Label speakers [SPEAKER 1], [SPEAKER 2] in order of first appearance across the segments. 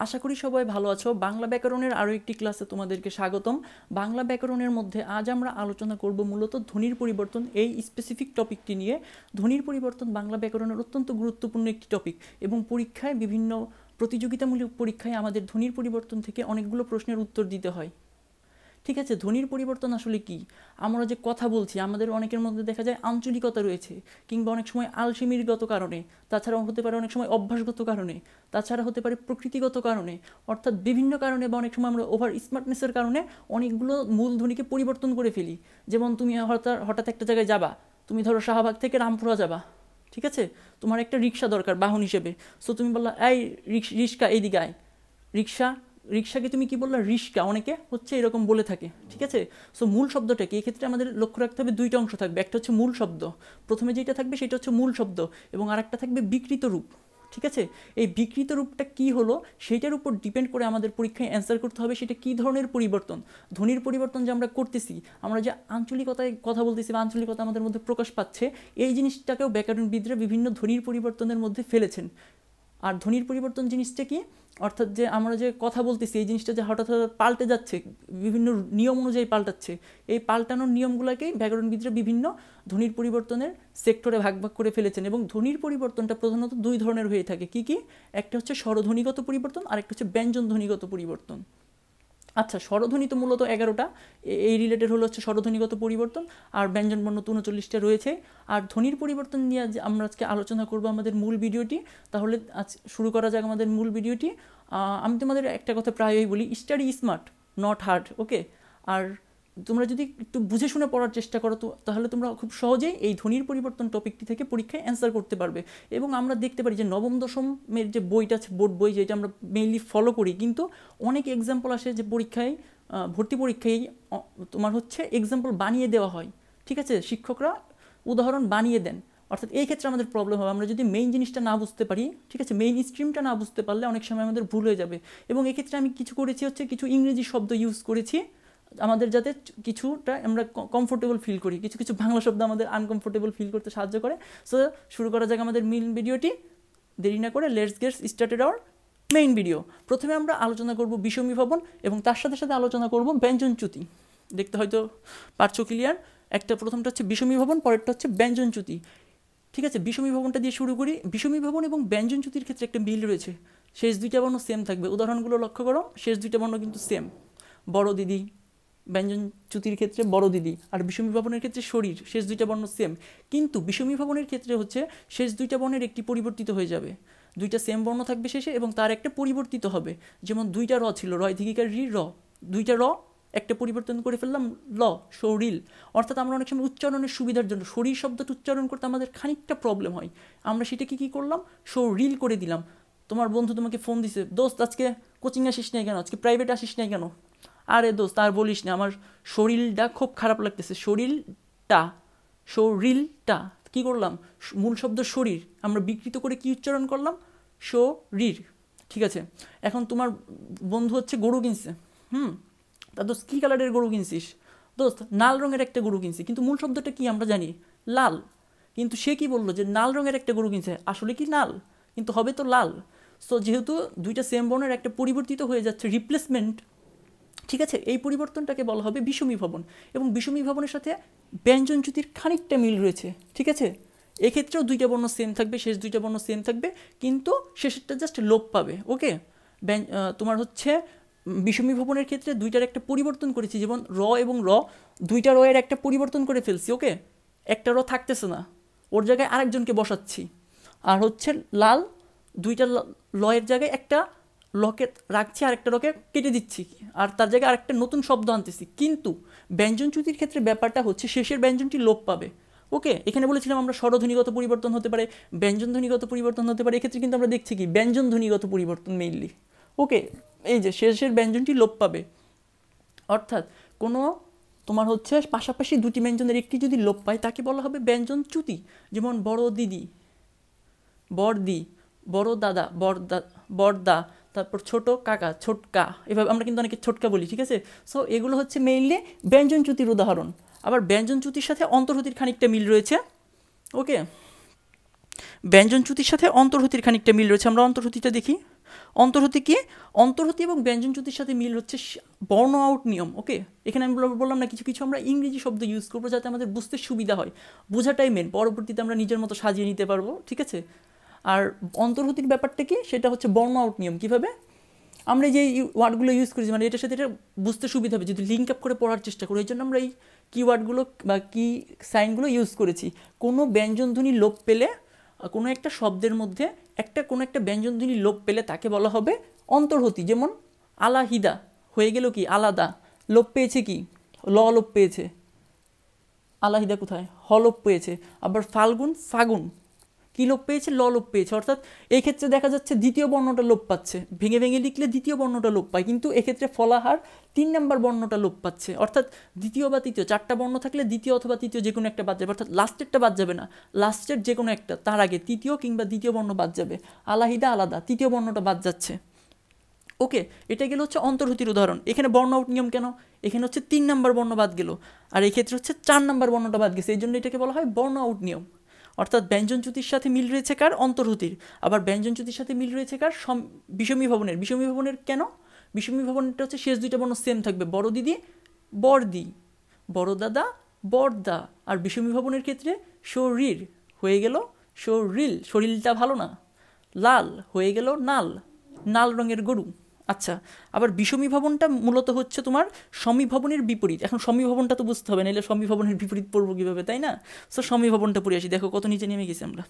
[SPEAKER 1] আশা করি সবাই ভালো আছো। বাংলা ব্যাকরণের আরও একটি ক্লাসে তোমাদেরকে স্বাগতম। বাংলা ব্যাকরণের মধ্যে আজ আমরা আলোচনা করব মূলত ধ্বনির পরিবর্তন, এই স্পেসিফিক টপিকটি নিয়ে। ধ্বনির পরিবর্তন বাংলা ব্যাকরণের অত্যন্ত গুরুত্বপূর্ণ একটি টপিক এবং পরীক্ষায় বিভিন্ন প্রতিযোগিতামূলক পরীক্ষায় আমাদের ধ্বনির পরিবর্তন থেকে অনেকগুলো প্রশ্নের উত্তর দিতে হয়। ঠিক আছে, ধ্বনির পরিবর্তন আসলে কি? আমরা যে কথা বলছি আমাদের অনেকের মধ্যে দেখা যায় আঞ্চলিকতা রয়েছে, কিংবা অনেক সময় আলসেমিরগত কারণে, তাছাড়াও হতে পারে অনেক সময় অভ্যাসগত কারণে, তাছাড়া হতে পারে প্রকৃতিগত কারণে, অর্থাৎ বিভিন্ন কারণে, বা অনেক সময় আমরা ওভার স্মার্টনেসের কারণে অনেকগুলো মূল ধ্বনিকে পরিবর্তন করে ফেলি। যেমন তুমি হঠাৎ একটা জায়গায় যাবা, তুমি ধরো শাহবাগ থেকে রামপুরা যাবা, ঠিক আছে, তোমার একটা রিক্সা দরকার বাহন হিসেবে। সো তুমি বললা এই রিক্সা এইদিকে আয়, রিক্সা, রিক্সাকে তুমি কি বললা? রিস্কা, অনেকে হচ্ছে এরকম বলে থাকে, ঠিক আছে। সো মূল শব্দটা কি? এক্ষেত্রে আমাদের লক্ষ্য রাখতে হবে দুইটা অংশ থাকবে। একটা হচ্ছে মূল শব্দ, প্রথমে যেটা থাকবে সেটা হচ্ছে মূল শব্দ, এবং আরেকটা থাকবে বিকৃত রূপ, ঠিক আছে। এই বিকৃত রূপটা কি হলো সেইটার উপর ডিপেন্ড করে আমাদের পরীক্ষায় অ্যান্সার করতে হবে সেটা কী ধরনের পরিবর্তন। ধ্বনির পরিবর্তন যে আমরা করতেছি, আমরা যে আঞ্চলিকতায় কথা বলতেছি বা আঞ্চলিকতা আমাদের মধ্যে প্রকাশ পাচ্ছে, এই জিনিসটাকেও ব্যাকরণবিদরা বিভিন্ন ধ্বনির পরিবর্তনের মধ্যে ফেলেছেন। আর ধ্বনির পরিবর্তন জিনিসটা কি? অর্থাৎ যে আমরা যে কথা বলতেছি এই জিনিসটা যে হঠাৎ হঠাৎ পাল্টে যাচ্ছে, বিভিন্ন নিয়ম অনুযায়ী পাল্টাচ্ছে, এই পাল্টানোর নিয়মগুলোকেই ব্যাকরণবিদরা বিভিন্ন ধ্বনির পরিবর্তনের সেক্টরে ভাগ ভাগ করে ফেলেছেন। এবং ধ্বনির পরিবর্তনটা প্রধানত দুই ধরনের হয়ে থাকে। কি কি? একটা হচ্ছে স্বরধ্বনিগত পরিবর্তন, আর একটা হচ্ছে ব্যঞ্জন ধ্বনিগত পরিবর্তন। আচ্ছা, স্বরধ্বনি তো মূলত 11টা, এই রিলেটেড হলো হচ্ছে স্বরধ্বনিগত পরিবর্তন, আর ব্যঞ্জনবর্ণ তো 39টা রয়েছে। আর ধ্বনির পরিবর্তন নিয়ে আমরা আজকে আলোচনা করব আমাদের মূল ভিডিওটি। তাহলে আজ শুরু করা যাক আমাদের মূল ভিডিওটি। আমি তোমাদের একটা কথা প্রায়ই বলি, study smart not hard, okay. আর তোমরা যদি একটু বুঝে শুনে পড়ার চেষ্টা করো তো তাহলে তোমরা খুব সহজেই এই ধ্বনির পরিবর্তন টপিকটি থেকে পরীক্ষায় অ্যান্সার করতে পারবে। এবং আমরা দেখতে পারি যে নবম দশমের যে বইটা আছে, বোর্ড বই, যেটা আমরা মেইনলি ফলো করি, কিন্তু অনেক এক্সাম্পল আসে যে পরীক্ষায়, ভর্তি পরীক্ষায় তোমার হচ্ছে এক্সাম্পল বানিয়ে দেওয়া হয়, ঠিক আছে। শিক্ষকরা উদাহরণ বানিয়ে দেন। অর্থাৎ এই ক্ষেত্রে আমাদের প্রবলেম হবে, আমরা যদি মেইন জিনিসটা না বুঝতে পারি, ঠিক আছে, মেইন স্ট্রিমটা না বুঝতে পারলে অনেক সময় আমাদের ভুল হয়ে যাবে। এবং এক্ষেত্রে আমি কিছু করেছি হচ্ছে কিছু ইংরেজি শব্দ ইউজ করেছি আমাদের যাতে কিছুটা আমরা কমফোর্টেবল ফিল করি, কিছু কিছু বাংলা শব্দ আমাদের আনকমফোর্টেবল ফিল করতে সাহায্য করে। সো শুরু করা যাক আমাদের মেইন ভিডিওটি। দেরি না করে let's get started our main video. প্রথমে আমরা আলোচনা করব বিষমীভবন, এবং তার সাথে সাথে আলোচনা করব ব্যঞ্জনচ্যুতি। দেখতে হয়তো পারছো ক্লিয়ার? প্রথমটা হচ্ছে বিষমীভবন, পরেরটা হচ্ছে ব্যঞ্জনচ্যুতি, ঠিক আছে। বিষমীভবনটা দিয়ে শুরু করি। বিষমীভবন এবং ব্যঞ্জনচ্যুতির ক্ষেত্রে একটা মিল রয়েছে, শেষ দুইটা বর্ণ সেম থাকবে। উদাহরণগুলো লক্ষ্য করো, শেষ দুইটা বর্ণ কিন্তু সেম। বড় দিদি, ব্যঞ্জনচ্যুতির ক্ষেত্রে বড় দিদি, আর বিষমীভবনের ক্ষেত্রে শরীর, শেষ দুইটা বর্ণ সেম। কিন্তু বিষমীভবনের ক্ষেত্রে হচ্ছে শেষ দুইটা বর্ণের একটি পরিবর্তিত হয়ে যাবে, দুইটা সেম বর্ণ থাকবে শেষে এবং তার একটা পরিবর্তিত হবে। যেমন দুইটা র ছিল, রয় দীর্ঘিকার রি, র, দুইটা র একটা পরিবর্তন করে ফেললাম ল, শরীর। অর্থাৎ আমরা অনেক সময় উচ্চারণের সুবিধার জন্য শরীর শব্দটা উচ্চারণ করতে আমাদের খানিকটা প্রবলেম হয়, আমরা সেটাকে কী করলাম? শরীর করে দিলাম। তোমার বন্ধু তোমাকে ফোন দিছে, দোস্ত আজকে কোচিং আসিস নাই কেন, আজকে প্রাইভেট আসিস নাই কেন? আরে দোস্ত আর বলিস না, আমার শরীরটা খুব খারাপ লাগতেছে। শরীরটা, শরীরটা কী করলাম? মূল শব্দ শরীর আমরা বিকৃত করে কি উচ্চারণ করলাম? শরীর, ঠিক আছে। এখন তোমার বন্ধু হচ্ছে গরু কিনছে, তা দোস্ত কী কালারের গরু কিনছিস? দোস্ত লাল রঙের একটা গরু কিনছি, কিন্তু মূল শব্দটা কি আমরা জানি? লাল। কিন্তু সে কি বললো যে লাল রঙের একটা গরু কিনছে, আসলে কি লাল, কিন্তু হবে তো লাল। সো যেহেতু দুইটা সেম বর্ণের একটা পরিবর্তিত হয়ে যাচ্ছে, রিপ্লেসমেন্ট, ঠিক আছে, এই পরিবর্তনটাকে বলা হবে বিষমীভবন। এবং বিষমীভবনের সাথে ব্যঞ্জনচ্যুতির খানিকটা মিল রয়েছে, ঠিক আছে। এক্ষেত্রেও দুইটা বর্ণ সেম থাকবে, শেষ দুইটা বর্ণ সেম থাকবে, কিন্তু শেষেরটা জাস্ট লোপ পাবে, ওকে। তোমার হচ্ছে বিষমীভবনের ক্ষেত্রে দুইটার একটা পরিবর্তন করেছি, যেমন র এবং র, দুইটা র এর একটা পরিবর্তন করে ফেলছি, ওকে। একটা র থাকতেছে না, ওর জায়গায় আরেকজনকে বসাচ্ছি। আর হচ্ছে লাল, দুইটা লয়ের জায়গায় একটা লকে রাখছি, আরেকটা লকে কেটে দিচ্ছি, আর তার জায়গায় আরেকটা নতুন শব্দ আনতেছি। কিন্তু ব্যঞ্জনচ্যুতির ক্ষেত্রে ব্যাপারটা হচ্ছে শেষের ব্যঞ্জনটি লোপ পাবে, ওকে। এখানে বলেছিলাম আমরা স্বরধ্বনিগত পরিবর্তন হতে পারে, ব্যঞ্জনধ্বনিগত পরিবর্তন হতে পারে। এক্ষেত্রে কিন্তু আমরা দেখছি কি ব্যঞ্জনধ্বনিগত পরিবর্তন মেইনলি, ওকে। এই যে শেষের ব্যঞ্জনটি লোপ পাবে, অর্থাৎ কোনো তোমার হচ্ছে পাশাপাশি দুটি ব্যঞ্জনের একটি যদি লোপ পায় তাকে বলা হবে ব্যঞ্জনচ্যুতি। যেমন বড় দিদি, বড়দি, বড় দাদা, বড়দা, তারপর ছোট কাকা, ছোটকা, এভাবে আমরা কিন্তু অনেকে ছোটকা বলি, ঠিক আছে। সো এগুলো হচ্ছে মেইনলি ব্যঞ্জনচ্যুতির উদাহরণ। আবার ব্যঞ্জনচ্যুতির সাথে অন্তর্হতির খানিকটা মিল রয়েছে, ওকে। ব্যঞ্জনচ্যুতির সাথে অন্তর্হতির খানিকটা মিল রয়েছে, আমরা অন্তর্হতিটা দেখি। অন্তর্হতি কি? অন্তর্হতি এবং ব্যঞ্জনচ্যুতির সাথে মিল হচ্ছে বর্ণ আউট নিয়ম। ওকে, এখানে আমি বললাম না কিছু কিছু আমরা ইংরেজি শব্দ ইউজ করবো যাতে আমাদের বুঝতে সুবিধা হয়, বোঝাটাই মেন, পরবর্তীতে আমরা নিজের মতো সাজিয়ে নিতে পারবো, ঠিক আছে। আর অন্তর্হতির ব্যাপারটা কি, সেটা হচ্ছে বর্ণ আউট নিয়ম। কীভাবে? আমরা যে ওয়ার্ডগুলো ইউজ করেছি মানে এটার সাথে এটা বুঝতে সুবিধা হবে যদি লিঙ্ক আপ করে পড়ার চেষ্টা করি, এই জন্য আমরা এই কিওয়ার্ডগুলো বা কি সাইনগুলো ইউজ করেছি। কোনো ব্যঞ্জনধ্বনি লোপ পেলে, কোনো একটা শব্দের মধ্যে কোনো একটা ব্যঞ্জনধ্বনি লোপ পেলে তাকে বলা হবে অন্তর্হতি। যেমন আলাহিদা হয়ে গেল কি আলাদা, লোপ পেয়েছে কি লোপ পেয়েছে, আলাহিদা কোথায় হ লোপ পেয়েছে। আবার ফাল্গুন ফাগুন কী লোপ পেয়েছে, লোপ পেয়েছে। অর্থাৎ এই ক্ষেত্রে দেখা যাচ্ছে দ্বিতীয় বর্ণটা লোপ পাচ্ছে, ভেঙে ভেঙে লিখলে দ্বিতীয় বর্ণটা লোপ পায়, কিন্তু এক্ষেত্রে ফলাহার 3 নম্বর বর্ণটা লোপ পাচ্ছে। অর্থাৎ দ্বিতীয় বা তৃতীয়, 4টা বর্ণ থাকলে দ্বিতীয় অথবা তৃতীয় যে কোনো একটা বাদ যাবে, অর্থাৎ লাস্টেরটা বাদ যাবে না, লাস্টের যে কোনো একটা, তার আগে তৃতীয় কিংবা দ্বিতীয় বর্ণ বাদ যাবে। আলাহিদা আলাদা, তৃতীয় বর্ণটা বাদ যাচ্ছে। ওকে, এটা গেল হচ্ছে অন্তর্হতির উদাহরণ। এখানে বর্ণ আউট নিয়ম কেন, এখানে হচ্ছে 3 নম্বর বর্ণ বাদ গেল, আর এই ক্ষেত্রে হচ্ছে 4 নম্বর বর্ণটা বাদ গেছে, এই জন্য এটাকে বলা হয় বর্ণ আউট নিয়ম। অর্থাৎ ব্যঞ্জনচ্যুতির সাথে মিল রয়েছে কার, অন্তর্হতির। আবার ব্যঞ্জনচ্যুতির সাথে মিল রয়েছে কার, বিষমীভবনের। বিষমীভবনের কেন, বিষমীভবনটা হচ্ছে শেষ দুইটা বর্ণ সেম থাকবে, বড় দিদি বড়দি, বড় দাদা বড়দা। আর বিষমীভবনের ক্ষেত্রে শরীর হয়ে গেল শরীর, শরীরটা ভালো না, লাল হয়ে গেল নাল, নাল রঙের গরু। আচ্ছা, আবার বিষমীভবনটা মূলত হচ্ছে তোমার সমীভবনের বিপরীত। এখন সমীভবনটা তো বুঝতে হবে, নাহলে সমীভবনের বিপরীত পড়বো কীভাবে, তাই না? সো সমীভবনটা পড়ে আসি, দেখো কত নিচে নেমে গেছি আমরা।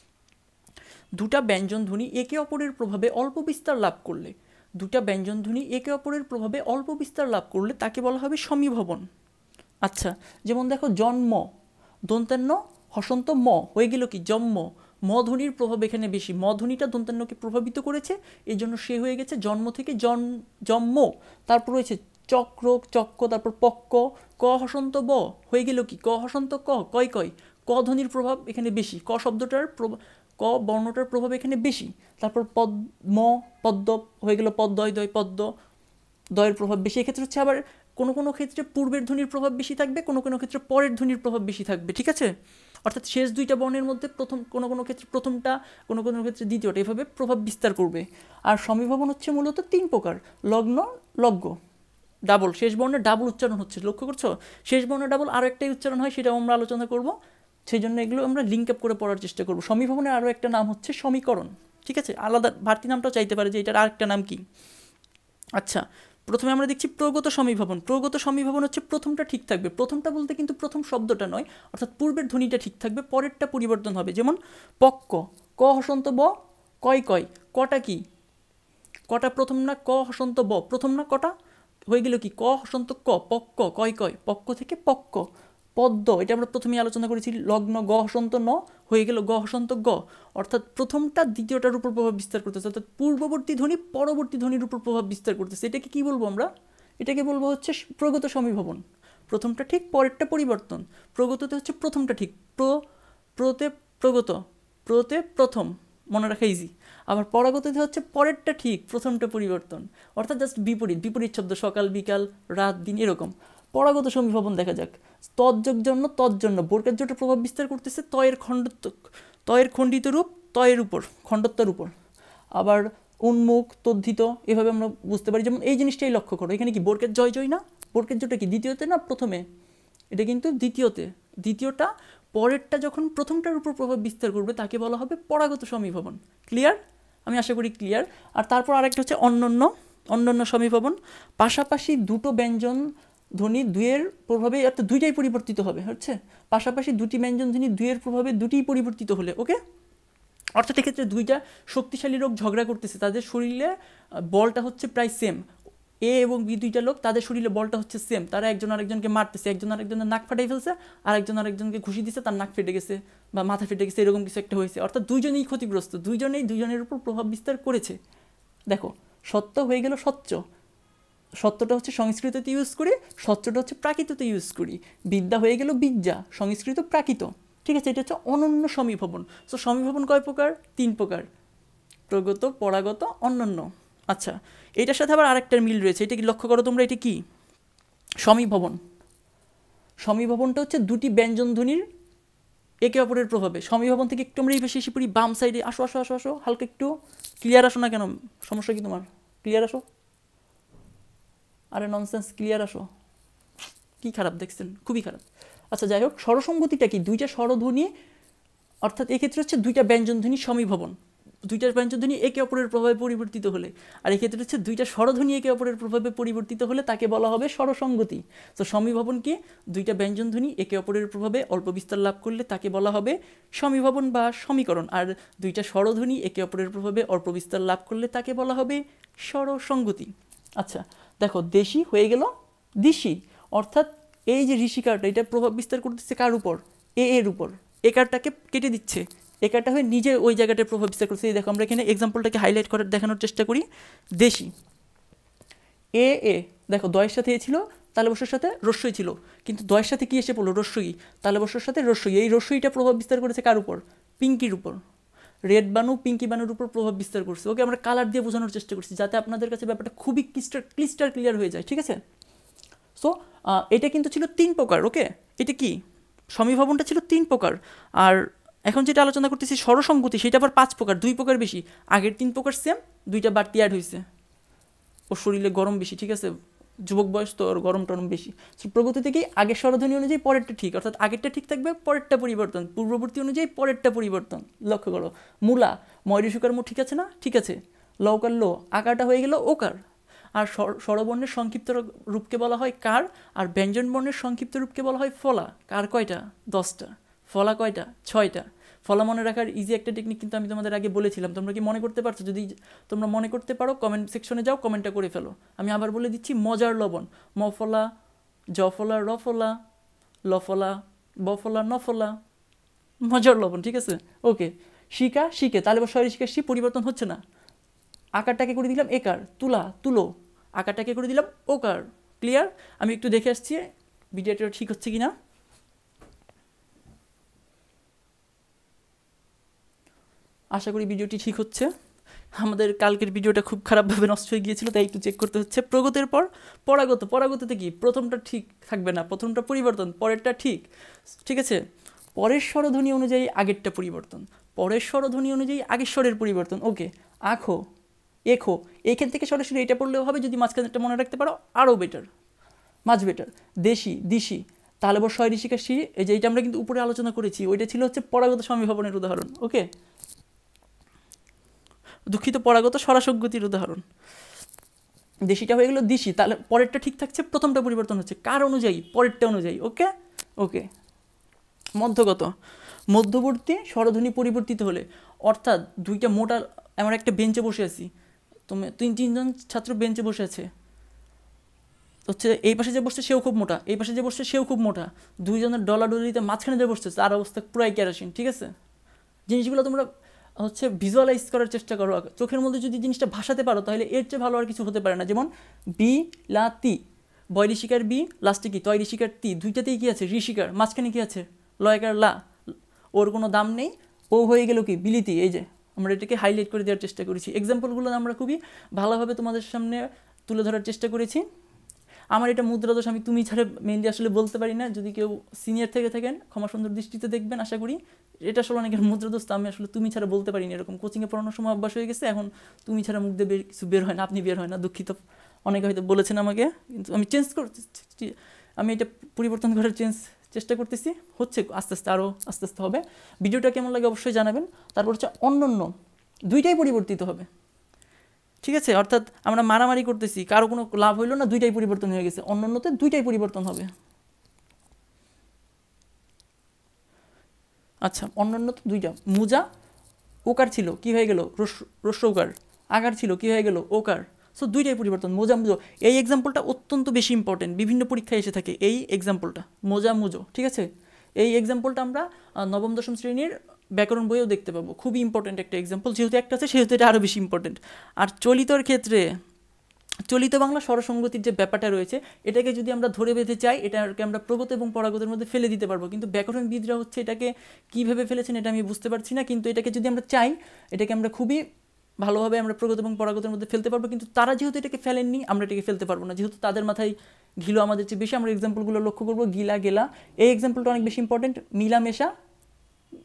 [SPEAKER 1] দুটা ব্যঞ্জনধ্বনি একে অপরের প্রভাবে অল্প বিস্তার লাভ করলে, দুটা ব্যঞ্জনধ্বনি একে অপরের প্রভাবে অল্প বিস্তার লাভ করলে তাকে বলা হবে সমীভবন। আচ্ছা, যেমন দেখো জন্ম, দন্তান্ন হসন্ত ম হয়ে গেল কি জন্ম, ম ধ্বনির প্রভাব এখানে বেশি, ম ধ্বনিটা দন্তান্নকে প্রভাবিত করেছে, এই জন্য সে হয়ে গেছে জন্ম থেকে জন্ম। তারপর রয়েছে চক্র চক্ক, তারপর পক্ক, ক হসন্ত ব হয়ে গেল কি ক হসন্ত ক, কয় কয়, ক ধ্বনির প্রভাব এখানে বেশি, ক শব্দটার ক বর্ণটার প্রভাব এখানে বেশি। তারপর পদ্ম পদ্ম হয়ে গেল পদ্ময় দয়, পদ্ম দয়ের প্রভাব বেশি। এক্ষেত্রে হচ্ছে আবার কোনো কোনো ক্ষেত্রে পূর্বের ধ্বনির প্রভাব বেশি থাকবে, কোনো কোনো ক্ষেত্রে পরের ধ্বনির প্রভাব বেশি থাকবে, ঠিক আছে। অর্থাৎ শেষ দুইটা বর্ণের মধ্যে কোনো কোনো ক্ষেত্রে প্রথমটা, কোনো কোনো ক্ষেত্রে দ্বিতীয়টা, এভাবে প্রভাব বিস্তার করবে। আর সমীভবন হচ্ছে মূলত 3 প্রকার, লগ্ন লগ্ন, ডাবল, শেষ বর্ণের ডাবল উচ্চারণ হচ্ছে, লক্ষ্য করছো, শেষ বর্ণের ডাবল আরও একটাই উচ্চারণ হয়, সেটাও আমরা আলোচনা করব, সেই জন্য এগুলো আমরা লিঙ্ক আপ করে পড়ার চেষ্টা করব। সমীভবনের আরও একটা নাম হচ্ছে সমীকরণ, ঠিক আছে, আলাদা ভারতী নামটাও চাইতে পারে যে এটার আরেকটা নাম কি। আচ্ছা, প্রথমে আমরা দেখছি প্রগত সমীভবন। প্রগত সমীভবন হচ্ছে প্রথমটা ঠিক থাকবে, প্রথমটা বলতে কিন্তু প্রথম শব্দটা নয়, অর্থাৎ পূর্বের ধ্বনিটা ঠিক থাকবে, পরেরটা পরিবর্তন হবে। যেমন পক্ক, ক হসন্ত ব, কয় কয়, কটা কি, কটা প্রথম না, ক হসন্ত ব প্রথম না, কটা হয়ে গেল কি ক হসন্ত ক, পক্ক কয় কয়, পক্ক থেকে পক্ক। পদ্ম, এটা আমরা প্রথমেই আলোচনা করেছি, লগ্ন গ হসন্ত ন হয়ে গেল গ হসন্ত গ, অর্থাৎ প্রথমটা দ্বিতীয়টার উপর প্রভাব বিস্তার করতেছে, অর্থাৎ পূর্ববর্তী ধ্বনি পরবর্তী ধ্বনির উপর প্রভাব বিস্তার করতেছে। এটাকে কি বলবো আমরা, এটাকে বলবো হচ্ছে প্রগত সমীভবন। প্রথমটা ঠিক পরেরটা পরিবর্তন, প্রগততে হচ্ছে প্রথমটা ঠিক, প্রতে প্রগত, প্রতে প্রথম, মনে রাখা ইজি। আবার পরাগততে হচ্ছে পরেরটা ঠিক প্রথমটা পরিবর্তন, অর্থাৎ জাস্ট বিপরীত, বিপরীত শব্দ, সকাল বিকাল রাত দিন এরকম। পরাগত সমীভবন দেখা যাক, তজ্জোগ জন্য তজ্জন্য, বর্গের জোটে প্রভাব বিস্তার করতেছে, তয়ের খণ্ডিত রূপ তয়ের উপর, খণ্ডত্বের উপর। আবার উন্মুখ তদ্ধিত, এভাবে আমরা বুঝতে পারি। যেমন এই জিনিসটাই লক্ষ্য করো, এখানে কি বর্গের জয় জয় না, বর্গের জোটে কি দ্বিতীয়তে না প্রথমে, এটা কিন্তু দ্বিতীয়তে, দ্বিতীয়টা পরেরটা যখন প্রথমটার উপর প্রভাব বিস্তার করবে তাকে বলা হবে পরাগত সমীভবন। ক্লিয়ার, আমি আশা করি ক্লিয়ার। আর তারপর আরেকটা হচ্ছে অন্যান্য সমীভবন, পাশাপাশি দুটো ব্যঞ্জন ধ্বনি দুইয়ের প্রভাবে, অর্থাৎ দুইটাই পরিবর্তিত হবে, হচ্ছে পাশাপাশি দুটি ব্যঞ্জন ধ্বনি দুইয়ের প্রভাবে দুটিই পরিবর্তিত হলে, ওকে। অর্থাৎ এক্ষেত্রে দুইটা শক্তিশালী লোক ঝগড়া করতেছে, তাদের শরীরে বলটা হচ্ছে প্রায় সেম, এ এবং বি দুইটা লোক, তাদের শরীরে বলটা হচ্ছে সেম, তারা একজন আরেকজনকে মারতেছে, একজন আরেকজনের নাক ফাটাই ফেলছে, আর একজন আরেকজনকে ঘুষি দিচ্ছে, তার নাক ফেটে গেছে বা মাথা ফেটে গেছে, এরকম কিছু একটা হয়েছে। অর্থাৎ দুইজনেই ক্ষতিগ্রস্ত, দুইজনের উপর প্রভাব বিস্তার করেছে। দেখো, সত্য হয়ে গেল স্বচ্ছ, সত্যটা হচ্ছে সংস্কৃততে ইউজ করি, স্বচ্ছটা হচ্ছে প্রাকৃততে ইউজ করি। বিদ্যা হয়ে গেল বিদ্যা, সংস্কৃত প্রাকৃত, ঠিক আছে। এটা হচ্ছে অনন্য সমীভবন। সো সমীভবন কয় প্রকার, 3 প্রকার, প্রগত পরাগত অনন্য। আচ্ছা, এটার সাথে আবার আরেকটার মিল রয়েছে, এটা কি লক্ষ্য করো তোমরা, এটা কি সমীভবন। সমীভবনটা হচ্ছে দুটি ব্যঞ্জন ধ্বনির একে অপরের প্রভাবে। সমীভবন থেকে একটু আমরা এই পাশে এসে পড়ি, বাম সাইডে আসো আসো আসো আসো, হালকা একটু ক্লিয়ার আসো না কেন, সমস্যা কি তোমার? ক্লিয়ার আসো, আরে ননসেন্স, ক্লিয়ার আসো, কি খারাপ দেখছেন? খুবই খারাপ। আচ্ছা যাই হোক, স্বরসঙ্গতিটা কি? দুইটা স্বরধ্বনি, অর্থাৎ এক্ষেত্রে হচ্ছে দুইটা ব্যঞ্জনধ্বনি সমীভবন, দুইটা ব্যঞ্জনধ্বনি একে অপরের প্রভাবে পরিবর্তিত হলে, আর এক্ষেত্রে হচ্ছে দুইটা স্বরধ্বনি একে অপরের প্রভাবে পরিবর্তিত হলে তাকে বলা হবে স্বরসঙ্গতি। তো সমীভবন কি? দুইটা ব্যঞ্জনধ্বনি একে অপরের প্রভাবে অল্প বিস্তার লাভ করলে তাকে বলা হবে সমীভবন বা সমীকরণ, আর দুইটা স্বরধ্বনি একে অপরের প্রভাবে অল্প বিস্তার লাভ করলে তাকে বলা হবে স্বরসঙ্গতি। আচ্ছা দেখো, দেশি হয়ে গেল দিশি, অর্থাৎ এই যে ঋষিকারটা, এটা প্রভাব বিস্তার করতেছে কার উপর? এর উপর। একারটাকে কেটে দিচ্ছে, একারটা হয়ে নিজে ওই জায়গাটায় প্রভাব বিস্তার করছে। এই দেখো, আমরা এখানে এক্সাম্পলটাকে হাইলাইট করার দেখানোর চেষ্টা করি। দেশি এ দেখো, দয়ের সাথে এ ছিল, তালবস্যের সাথে রস্যই ছিল, কিন্তু দয়ের সাথে কি এসে পড়লো? রস্যই। তালবস্যের সাথে রস্যই, এই রস্যইটা প্রভাব বিস্তার করেছে কার উপর? পিঙ্কির উপর। রেড বানু পিঙ্কি বানুর উপর প্রভাব বিস্তার করছে। ওকে, আমরা কালার দিয়ে বোঝানোর চেষ্টা করছি যাতে আপনাদের কাছে ব্যাপারটা খুবই ক্লিস্টার ক্লিয়ার হয়ে যায়, ঠিক আছে? সো এটা কিন্তু ছিল 3 প্রকার। ওকে, এটা কি? সমীভবনটা ছিল 3 প্রকার, আর এখন যেটা আলোচনা করতেছি স্বরসঙ্গতি, সেটা আবার 5 প্রকার, 2 প্রকার বেশি। আগের 3 প্রকার সেম, 2টা বাড়তি অ্যাড হয়েছে। ওর শরীরে গরম বেশি, ঠিক আছে, যুবক বয়স তো ওর গরম টরম বেশি। প্রগতিতে কি? আগের স্বরধ্বনি অনুযায়ী পরেরটা ঠিক, অর্থাৎ আগেরটা ঠিক থাকবে, পরেরটা পরিবর্তন, পূর্ববর্তী অনুযায়ী পরেরটা পরিবর্তন। লক্ষ্য করো, মূলা ময়ূরী সুকার মু, ঠিক আছে না? ঠিক আছে। লকার লো, আকারটা হয়ে গেল ওকার। আর স্বরবর্ণের সংক্ষিপ্ত রূপকে বলা হয় কার, আর ব্যঞ্জন বর্ণের সংক্ষিপ্ত রূপকে বলা হয় ফলা। কার কয়টা? 10টা। ফলা কয়টা? 6টা। ফলা মনে রাখার ইজি একটা টেকনিক কিন্তু আমি তোমাদের আগে বলেছিলাম। তোমরা কি মনে করতে পারছো? যদি তোমরা মনে করতে পারো কমেন্ট সেকশনে যাও, কমেন্টটা করে ফেলো। আমি আবার বলে দিচ্ছি, মজার লবণ, মফলা, জফলা, রফলা, লফলা, বফলা, নফলা, মজার লবণ, ঠিক আছে? ওকে, শিকা শিকে, তাহলে শরীর শিকা শি পরিবর্তন হচ্ছে না। আকারটাকে করে দিলাম একার, তুলা তুলো, আকারটাকে করে দিলাম ওকার। ক্লিয়ার? আমি একটু দেখে আসছি ভিডিওটা ঠিক হচ্ছে কিনা। আশা করি ভিডিওটি ঠিক হচ্ছে। আমাদের কালকের ভিডিওটা খুব খারাপভাবে নষ্ট হয়ে গিয়েছিল, তাই একটু চেক করতে হচ্ছে। প্রগতের পর পরাগত, পরাগততে কি? প্রথমটা ঠিক থাকবে না, প্রথমটা পরিবর্তন, পরেরটা ঠিক, ঠিক আছে? পরের স্বরধ্বনি অনুযায়ী আগেরটা পরিবর্তন, পরের স্বরধ্বনি অনুযায়ী আগের স্বরের পরিবর্তন। ওকে, আখো এখো, এইখান থেকে সরাসরি এটা পড়লেও হবে, যদি মাঝখানেরটা মনে রাখতে পারো আরও বেটার, মাছ বেটার। দেশি দিশি, তাহলে বর শয় ঋষিকা শি, এই যে এটা আমরা কিন্তু উপরে আলোচনা করেছি, ওইটা ছিল হচ্ছে পরাগত সমীভবনের উদাহরণ। ওকে, দুঃখিত, পরাগত স্বরাসঙ্গতির উদাহরণ। দেশিটা হয়ে গেল দিশি, তাহলে পরেরটা ঠিক থাকছে, প্রথমটা পরিবর্তন হচ্ছে কার অনুযায়ী? পরেরটা অনুযায়ী। ওকে ওকে। মধ্যগত, মধ্যবর্তী স্বরধ্বনি পরিবর্তিত হলে, অর্থাৎ দুইটা মোটা, আমরা একটা বেঞ্চে বসে আছি, তুমি 3-3জন ছাত্র বেঞ্চে বসে আছে, হচ্ছে এই পাশে যে বসছে সেও খুব মোটা, এই পাশে যে বসছে সেও খুব মোটা, দুইজনের ডলাডলিতে মাঝখানে যে বসছে তার অবস্থা পুরাই কেরোসিন, ঠিক আছে? জিনিসগুলো তোমরা হচ্ছে ভিজুয়ালাইজ করার চেষ্টা করো, চোখের মধ্যে যদি জিনিসটা ভাসাতে পারো তাহলে এর চেয়ে ভালো আর কিছু হতে পারে না। যেমন বি লা তি, বয় ঋষিকার বি, লাস্টে কি তয় ঋষিকার তি, দুইটাতেই কি আছে? ঋষিকার, মাঝখানে কি আছে? লয়কার লা, ওর কোনো দাম নেই, ও হয়ে গেল কি? বিলিতি। এই যে আমরা এটাকে হাইলাইট করে দেওয়ার চেষ্টা করেছি, এক্সাম্পলগুলো আমরা খুবই ভালোভাবে তোমাদের সামনে তুলে ধরার চেষ্টা করেছি। আমার এটা মুদ্রাদোষ, আমি তুমি ছাড়া মেনলি আসলে বলতে পারি না, যদি কেউ সিনিয়র থেকে থাকেন ক্ষমা সুন্দর দৃষ্টিতে দেখবেন আশা করি। এটা আসলে অনেকের মুদ্রাদোষ, আমি আসলে তুমি ছাড়া বলতে পারি না, এরকম কোচিংয়ে পড়ানোর সময় অভ্যাস হয়ে গেছে, এখন তুমি ছাড়া মুখ দিয়ে কিছু বের হয় না, আপনি বের হয় না, দুঃখিত। অনেকে হয়তো বলেছেন আমাকে, কিন্তু আমি আমি এটা পরিবর্তন করার চেষ্টা করতেছি, হচ্ছে আস্তে আস্তে, আরও আস্তে আস্তে হবে। ভিডিওটা কেমন লাগে অবশ্যই জানাবেন। তারপর হচ্ছে অন্যান্য, দুইটাই পরিবর্তিত হবে, ঠিক আছে? অর্থাৎ আমরা মারামারি করতেছি, কারো কোনো লাভ হইলো না, দুইটাই পরিবর্তন হয়ে গেছে, অন্যান্যতে দুইটাই পরিবর্তন হবে। আচ্ছা, অন্যান্যতে দুইটা, মুজা ওকার ছিল, কি হয়ে গেল? রস্য ওকার। আকার ছিল, কি হয়ে গেল? ওকার। সো দুইটাই পরিবর্তন, মোজা মুজো। এই এক্সাম্পলটা অত্যন্ত বেশি ইম্পর্টেন্ট, বিভিন্ন পরীক্ষায় এসে থাকে এই এক্সাম্পলটা, মোজা মুজো, ঠিক আছে? এই এক্সাম্পলটা আমরা নবম দশম শ্রেণীর ব্যাকরণ বইয়েও দেখতে পাবো, খুবই ইম্পর্টেন্ট একটা এক্সাম্পল, যেহেতু একটা আছে সেহেতু এটা আরও বেশি ইম্পর্টেন্ট। আর চলিতর ক্ষেত্রে, চলিত বাংলা স্বরসঙ্গতির যে ব্যাপারটা রয়েছে, এটাকে যদি আমরা ধরে বেঁধে চাই, এটাকে আমরা প্রগত এবং পরাগতের মধ্যে ফেলে দিতে পারবো, কিন্তু ব্যাকরণবিদরা হচ্ছে এটাকে কীভাবে ফেলেছেন এটা আমি বুঝতে পারছি না, কিন্তু এটাকে যদি আমরা চাই, এটাকে আমরা খুবই ভালোভাবে আমরা প্রগত এবং পরাগতের মধ্যে ফেলতে পারবো, কিন্তু তারা যেহেতু এটাকে ফেলেননি, আমরা এটাকে ফেলতে পারবো না, যেহেতু তাদের মাথায় ঘিলো আমাদের চেয়ে বেশি। আমরা এক্সাম্পলগুলো লক্ষ্য করবো, গিলা গেলা, এই এক্সাম্পলটা অনেক বেশি ইম্পর্টেন্ট। মিলামেশা,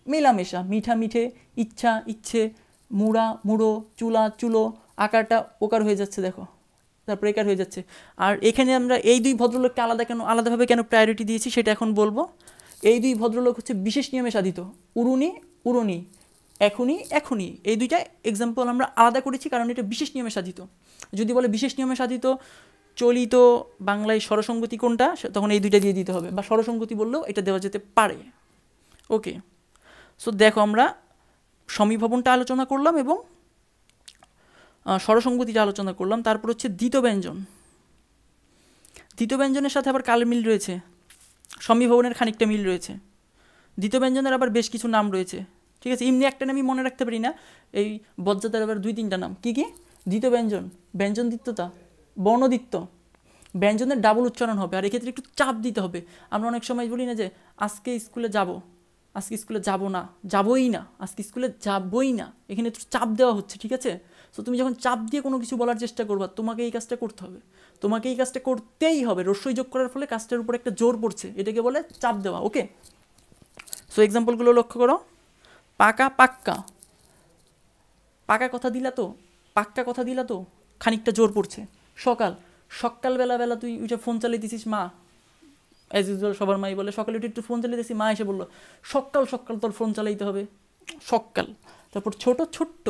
[SPEAKER 1] মেলামেশা, মিঠা মিঠে, ইচ্ছা ইচ্ছে, মুড়া মুড়ো, চুলা চুলো, আকারটা ওকার হয়ে যাচ্ছে দেখো, তারপর একার হয়ে যাচ্ছে। আর এখানে আমরা এই দুই ভদ্রলোককে আলাদাভাবে কেন প্রায়োরিটি দিয়েছি সেটা এখন বলবো। এই দুই ভদ্রলোক হচ্ছে বিশেষ নিয়মে সাধিত, উড়ুনি উড়নি, এখনই এখনই, এই দুইটা এক্সাম্পল আমরা আলাদা করেছি কারণ এটা বিশেষ নিয়মে সাধিত। যদি বলে বিশেষ নিয়মে সাধিত চলিত বাংলায় স্বরসঙ্গতি কোনটা, তখন এই দুইটা দিয়ে দিতে হবে, বা স্বরসঙ্গতি বললেও এটা দেওয়া যেতে পারে। ওকে, সো দেখো আমরা সমীভবনটা আলোচনা করলাম এবং স্বরসঙ্গতিটা আলোচনা করলাম। তারপর হচ্ছে দ্বিতীয় ব্যঞ্জন। দ্বিতীয় ব্যঞ্জনের সাথে আবার কালের মিল রয়েছে, সমীভবনের খানিকটা মিল রয়েছে। দ্বিতীয় ব্যঞ্জনের আবার বেশ কিছু নাম রয়েছে, ঠিক আছে। এমনি একটা নামই মনে রাখতে পারি না, এই বজ্জাতের আবার 2-3টা নাম। কি কি? দ্বিতীয় ব্যঞ্জন, ব্যঞ্জনদ্বিত্বতা, বর্ণদ্বিত্ব, ব্যঞ্জনের ডাবল উচ্চারণ হবে। আর এক্ষেত্রে একটু চাপ দিতে হবে। আমরা অনেক সময় বলি না যে আজকে স্কুলে যাব, আজকে স্কুলে যাব না, যাবই না, আজকে স্কুলে যাবই না, এখানে একটু চাপ দেওয়া হচ্ছে, ঠিক আছে। সো তুমি যখন চাপ দিয়ে কোনো কিছু বলার চেষ্টা করবা, তোমাকে এই কাজটা করতে হবে, তোমাকে এই কাজটা করতেই হবে। রস্যই যোগ করার ফলে কাজটার উপর একটা জোর পড়ছে, এটাকে বলে চাপ দেওয়া। ওকে, সো এক্সাম্পলগুলো লক্ষ্য করো। পাকা পাক্কা, পাকা কথা দিলা তো, পাক্কা কথা দিলা তো, খানিকটা জোর পড়ছে। সকাল, সকালবেলা তুই উঠে ফোন চালিয়ে দিছিস, মা অ্যাজ ইউজুয়াল সবার মাই বলে সকালে উঠে একটু ফোন চালিয়ে দিছি, মা এসে বললো সকাল তোর ফোন চালাইতে হবে, সকাল। তারপর ছোট্ট,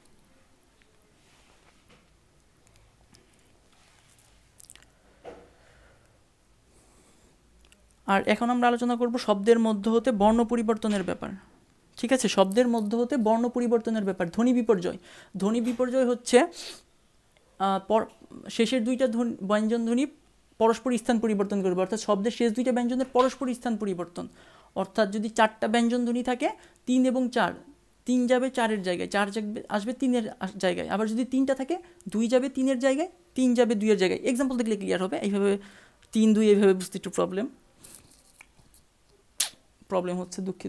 [SPEAKER 1] আর এখন আমরা আলোচনা করব শব্দের মধ্য হতে বর্ণ পরিবর্তনের ব্যাপার, ঠিক আছে। শব্দের মধ্য হতে বর্ণ পরিবর্তনের ব্যাপার। ধ্বনি বিপর্যয়, ধ্বনি বিপর্যয় হচ্ছে শেষের দুইটা ব্যঞ্জন ধ্বনি পরস্পর স্থান পরিবর্তন করবে, অর্থাৎ শব্দের শেষ দুইটা ব্যঞ্জনের পরস্পর স্থান পরিবর্তন। অর্থাৎ যদি 4টা ব্যঞ্জন ধ্বনি থাকে, 3 এবং 4, 3 যাবে 4-এর জায়গায়, 4 আসবে 3-এর জায়গায়। আবার যদি 3টা থাকে, 2 যাবে 3-এর জায়গায়, 3 যাবে 2-এর জায়গায়। এক্সাম্পল দেখলে ক্লিয়ার হবে। এইভাবে 3, 2 এইভাবে বুঝতে একটু প্রবলেম হচ্ছে, দুঃখিত।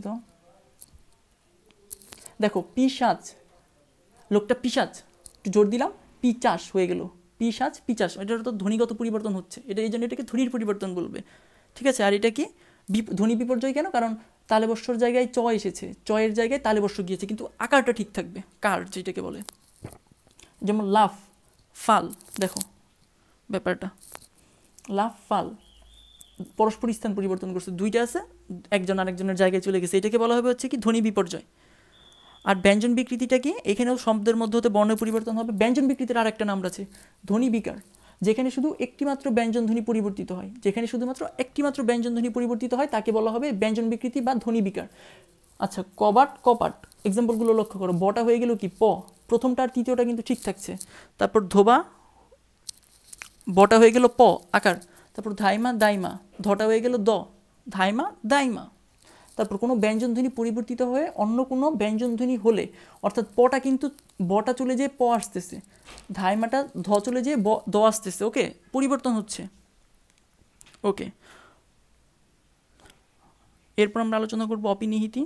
[SPEAKER 1] দেখো পিশাচ, লোকটা পিশাচ, একটু জোর দিলাম, পিচাস হয়ে গেল, পিশাচ পিচাস, এটার তো ধ্বনিগত পরিবর্তন হচ্ছে, এটা এই জন্য এটাকে ধ্বনির পরিবর্তন বলবে, ঠিক আছে। আর এটা কি ধ্বনি বিপর্যয় কেন? কারণ তালেবস্যর জায়গায় চ এসেছে, চয়ের জায়গায় তালেবস্য গিয়েছে, কিন্তু আকারটা ঠিক থাকবে, কার যেটাকে বলে। যেমন লাফ ফাল, দেখো ব্যাপারটা, লাফ ফাল পরস্পর স্থান পরিবর্তন করছে, দুইটা আছে, একজন আরেকজনের জায়গায় চলে গেছে, এটাকে বলা হবে হচ্ছে কি ধ্বনি বিপর্যয়। আর ব্যঞ্জন বিকৃতিটা কি? এখানেও শব্দের মধ্যে হতে বর্ণের পরিবর্তন হবে। ব্যঞ্জন বিকৃতির আর একটা নাম আছে ধ্বনি বিকার, যেখানে শুধু একটিমাত্র ব্যঞ্জন ধ্বনি পরিবর্তিত হয়, যেখানে শুধুমাত্র একটিমাত্র ব্যঞ্জন ধ্বনি পরিবর্তিত হয় তাকে বলা হবে ব্যঞ্জন বিকৃতি বা ধ্বনি বিকার। আচ্ছা, কবাট কপাট, এক্সাম্পলগুলো লক্ষ্য করো। বটা হয়ে গেল কি প, প্রথমটা আর তৃতীয়টা কিন্তু ঠিক থাকছে। তারপর ধোবা, বটা হয়ে গেল প আকার। তারপর ধাইমা দাইমা, ধটা হয়ে গেল দ, ধাইমা দাইমা। তারপর কোনো ব্যঞ্জনধ্বনি পরিবর্তিত হয়ে অন্য কোনো ব্যঞ্জনধ্বনি হলে, অর্থাৎ পটা কিন্তু বটা চলে যেয়ে প আসতেছে, ধাইমাটা ধ চলে যেয়ে দ আসতেছে, ওকে, পরিবর্তন হচ্ছে। ওকে, এরপর আমরা আলোচনা করব অপিনিহিতি।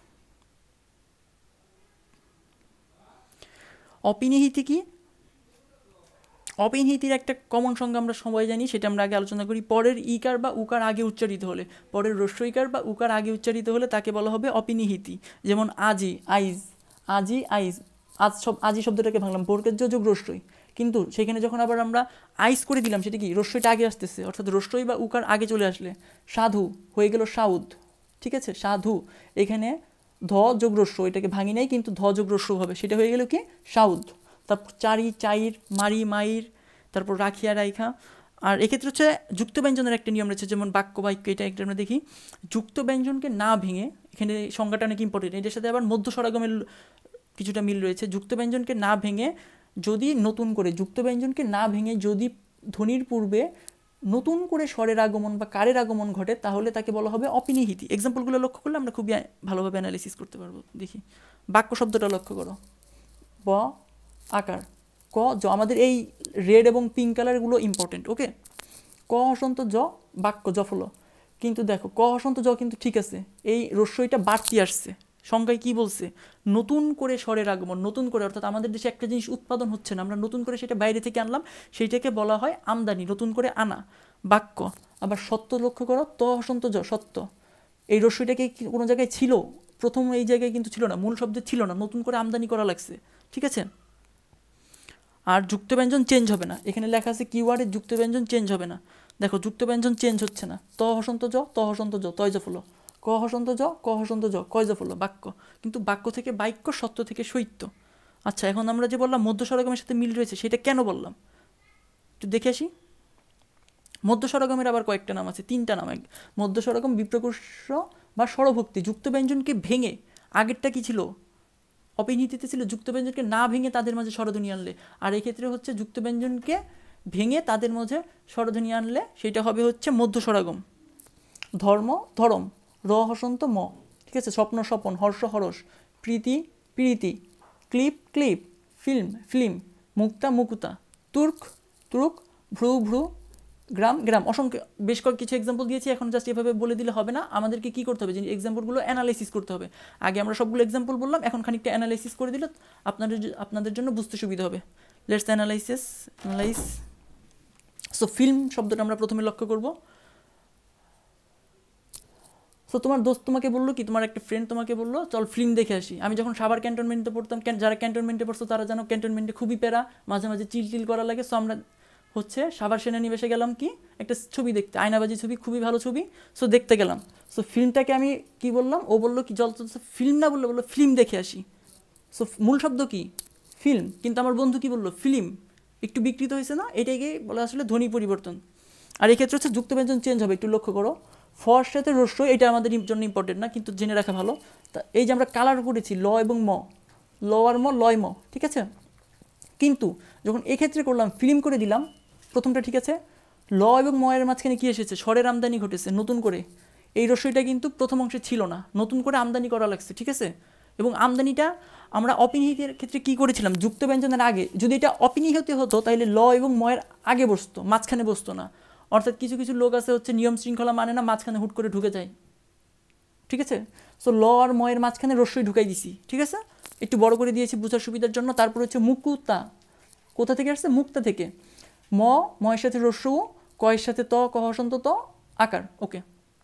[SPEAKER 1] অপিনিহিতি কি? অপিনিহিতির একটা কমন সংজ্ঞা আমরা সবাই জানি, সেটা আমরা আগে আলোচনা করি। পরের ইকার বা উকার আগে উচ্চারিত হলে, পরের রস্যইকার বা উকার আগে উচ্চারিত হলে তাকে বলা হবে অপিনিহিতি। যেমন আজি আইজ, আজি আইজ, আজি শব্দটাকে ভাঙলাম বর্গের যোগ রস্যই, কিন্তু সেখানে যখন আবার আমরা আইজ করে দিলাম, সেটা কি রস্যইটা আগে আসতেছে, অর্থাৎ রস্যই বা উকার আগে চলে আসলে। সাধু হয়ে গেল সাউদ, ঠিক আছে, সাধু, এখানে ধ যোগ রস্য, এটাকে ভাঙি নাই কিন্তু ধ যোগ রস্য হবে, সেটা হয়ে গেল কি সাউদ। তারপর চারি চাইর, মারি মাইর, তারপর রাখিয়া রাইখা। আর এক্ষেত্রে হচ্ছে যুক্ত ব্যঞ্জনের একটা নিয়ম রয়েছে, যেমন বাক্য এটা একটা আমরা দেখি। যুক্ত ব্যঞ্জনকে না ভেঙে, এখানে সংজ্ঞাটা অনেক ইম্পর্টেন্ট, এটার সাথে আবার মধ্য স্বরাগমের কিছুটা মিল রয়েছে। যুক্ত ব্যঞ্জনকে না ভেঙে যদি নতুন করে, যুক্ত ব্যঞ্জনকে না ভেঙে যদি ধ্বনির পূর্বে নতুন করে স্বরের আগমন বা কারের আগমন ঘটে, তাহলে তাকে বলা হবে অপিনিহিতি। এক্সাম্পলগুলো লক্ষ্য করলে আমরা খুবই ভালোভাবে অ্যানালিসিস করতে পারবো। দেখি বাক্য শব্দটা লক্ষ্য করো, ব আকার, ক জ, আমাদের এই রেড এবং পিঙ্ক কালারগুলো ইম্পর্টেন্ট, ওকে। ক হসন্ত জ, বাক্য জফল, কিন্তু দেখো ক হসন্ত জ কিন্তু ঠিক আছে, এই রস্যইটা বাড়তি আসছে, সংজ্ঞায় কি বলছে? নতুন করে স্বরের আগমন, নতুন করে, অর্থাৎ আমাদের দেশে একটা জিনিস উৎপাদন হচ্ছে না, আমরা নতুন করে সেটা বাইরে থেকে আনলাম, সেইটাকে বলা হয় আমদানি, নতুন করে আনা। বাক্য আবার সত্য লক্ষ্য করো, ত হসন্ত জ, সত্য, এই রস্যইটাকে কোনো জায়গায় ছিল, প্রথম এই জায়গায় কিন্তু ছিল না, মূল শব্দে ছিল না, নতুন করে আমদানি করা লাগছে, ঠিক আছে। আর যুক্ত ব্যঞ্জন চেঞ্জ হবে না, এখানে লেখা আছে কিওয়ার্ডে যুক্ত ব্যঞ্জন চেঞ্জ হবে না। দেখো যুক্ত ব্যঞ্জন চেঞ্জ হচ্ছে না, ত হসন্ত জ, ত হসন্ত জ, তয় জ ফলো, ক হসন্ত জ, ক হসন্ত জ, কয় জ ফলো, বাক্য। কিন্তু বাক্য থেকে বাক্য, সত্য থেকে সৈত্য। আচ্ছা, এখন আমরা যে বললাম মধ্য স্বরগমের সাথে মিল রয়েছে, সেটা কেন বললাম একটু দেখে আসি। মধ্য স্বরগমের আবার কয়েকটা নাম আছে, 3টা নাম। মধ্য স্বরগম, বিপ্রকর্ষ বা স্বরভক্তি। যুক্ত ব্যঞ্জনকে ভেঙে, আগেরটা কি ছিল, অপিনীতিতে ছিল যুক্ত ব্যঞ্জনকে না ভেঙে তাদের মাঝে স্বরধ্বনি আনলে, আর এই ক্ষেত্রে হচ্ছে যুক্ত ব্যঞ্জনকে ভেঙে তাদের মাঝে স্বরধ্বনি আনলে সেটা হবে হচ্ছে মধ্য স্বরাগম। ধর্ম, ধরম, র হসন্ত ম, ঠিক আছে। স্বপ্ন, স্বপন, হর্ষ, হরস, প্রীতি, প্রীতি, ক্লিপ, ক্লিপ, ফিল্ম, ফিল্ম, মুক্তা, মুকুতা, তুর্ক, তুর্ক, ভ্রু, ভ্রু, গ্রাম, গ্রাম। অসংখ্য বেশ কিছু এক্সাম্পল দিয়েছি, এখন জাস্ট এভাবে বলে দিলে হবে না, আমাদেরকে কী করতে হবে, যে এক্সাম্পলগুলো অ্যানালাইসিস করতে হবে। আগে আমরা সবগুলো এক্সাম্পল বললাম, এখন খানিকটা অ্যানালাইসিস করে দিলে আপনাদের জন্য বুঝতে সুবিধা হবে। Let's analyse. সো ফিল্ম শব্দটা আমরা প্রথমে লক্ষ্য করব। সো তোমার দোস্ত তোমাকে বললো কি, তোমার একটা ফ্রেন্ড তোমাকে বললো চল ফিল্ম দেখে আসি। আমি যখন সাভার ক্যান্টনমেন্টে পড়তাম, যারা ক্যান্টনমেন্টে পড়ছো তারা জানো ক্যান্টনমেন্টে খুবই প্যারা, মাঝে মাঝে চিল করা লাগে। সো আমরা হচ্ছে সাভার সেনানিবাসে গেলাম কি একটা ছবি দেখতে, আয়নাবাজি ছবি, খুবই ভালো ছবি। সো দেখতে গেলাম। সো ফিল্মটাকে আমি কি বললাম, ও বললো কি জল ফিল্ম না, বললো ফিল্ম দেখে আসি। সো মূল শব্দ কি, ফিল্ম, কিন্তু আমার বন্ধু কি বললো, ফিল্ম। একটু বিকৃত হয়েছে না, এটাকে বলা আসলে ধ্বনি পরিবর্তন। আর এই ক্ষেত্রে হচ্ছে যুক্ত ব্যঞ্জন চেঞ্জ হবে, একটু লক্ষ্য করো। ফর সাথে রস্য, এটা আমাদের জন্য ইম্পর্টেন্ট না, কিন্তু জেনে রাখা ভালো। তা এই যে আমরা কালার করেছি ল এবং ম, ল আর ম, লয় ম, ঠিক আছে। কিন্তু যখন এক্ষেত্রে করলাম ফিল্ম করে দিলাম, প্রথমটা ঠিক আছে, ল এবং ম এর মাঝখানে কী এসেছে, স্বরের আমদানি ঘটেছে নতুন করে। এই রস্যইটা কিন্তু প্রথম অংশে ছিল না, নতুন করে আমদানি করা লাগছে, ঠিক আছে। এবং আমদানিটা আমরা অপিনিহিতের ক্ষেত্রে কী করেছিলাম, যুক্ত ব্যঞ্জনের আগে। যদি এটা অপিনিহিত হতো তাহলে ল এবং ম এর আগে বসতো, মাঝখানে বসতো না। অর্থাৎ কিছু কিছু লোক আছে হচ্ছে নিয়ম শৃঙ্খলা মানে না, মাঝখানে হুট করে ঢুকে যায়, ঠিক আছে। সো ল আর ম এর মাঝখানে রস্যই ঢুকাই দিছি, ঠিক আছে। একটু বড় করে দিয়েছি বোঝার সুবিধার জন্য। তারপর হচ্ছে মুকুতা, কোথা থেকে আসছে, মুক্তা থেকে। ম, ময়ের সাথে রস্য, কয়ের সাথে ত, ক হসন্ত ত, আকার, ওকে।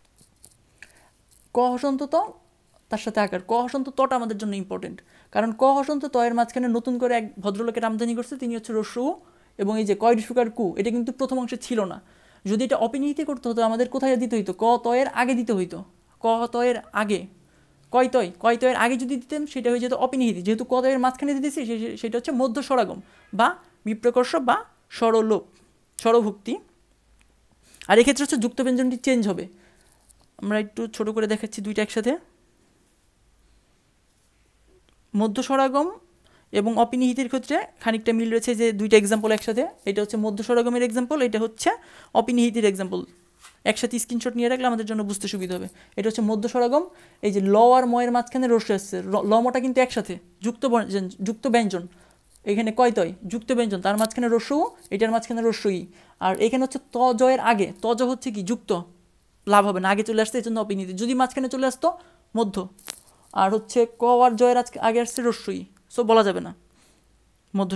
[SPEAKER 1] ক হসন্ত ত, তার সাথে আকার। ক হসন্ত তটা আমাদের জন্য ইম্পর্টেন্ট, কারণ ক হসন্ত ত এর মাঝখানে নতুন করে এক ভদ্রলোকের আমদানি করছে, তিনি হচ্ছে রস্য। এবং এই যে কয় সুকার কু, এটা কিন্তু প্রথম অংশে ছিল না। যদি এটা অপিনিহিতে করতে হতো আমাদের কোথায় দিতে হইতো, ক ত এর আগে দিতে হইতো, ক ত এর আগে। কয় ত এর আগে যদি দিতেন সেটা হয়ে যেত অপিনিহিতি। যেহেতু ক ত এর মাঝখানে দিতেছি, সেটা হচ্ছে মধ্য স্বরাগম বা বিপ্রকর্ষ বা স্বরলোপ, স্বরভক্তি। আর এক্ষেত্রে হচ্ছে যুক্ত ব্যঞ্জনটি চেঞ্জ হবে। আমরা একটু ছোট করে দেখাচ্ছি দুইটা একসাথে। মধ্য স্বরাগম এবং অপিনিহিতের ক্ষেত্রে খানিকটা মিল রয়েছে, যে দুইটা এক্সাম্পল একসাথে। এটা হচ্ছে মধ্য স্বরাগমের এক্সাম্পল, এটা হচ্ছে অপিনিহিতের এক্সাম্পল। একসাথে স্ক্রিনশট নিয়ে রাখলে আমাদের জন্য বুঝতে সুবিধা হবে। এটা হচ্ছে মধ্য স্বরাগম, এই যে ল আর ময়ের মাঝখানে রস্য আসছে, ল মটা কিন্তু একসাথে যুক্ত ব্যঞ্জন। এখানে কয় তয় যুক্ত ব্যঞ্জন, তার মাঝখানে রস্য, এটার মাঝখানে রস্যই। আর এখানে হচ্ছে ত জয়ের আগে, ত জ হচ্ছে কি যুক্ত, লাভ হবে না, আগে চলে আসছে, এই জন্য অপিনিহিত। যদি মাঝখানে চলে আসতো মধ্য। আর হচ্ছে ক আর জয়ের আগে আসছে রস্যই, সো বলা যাবে না মধ্য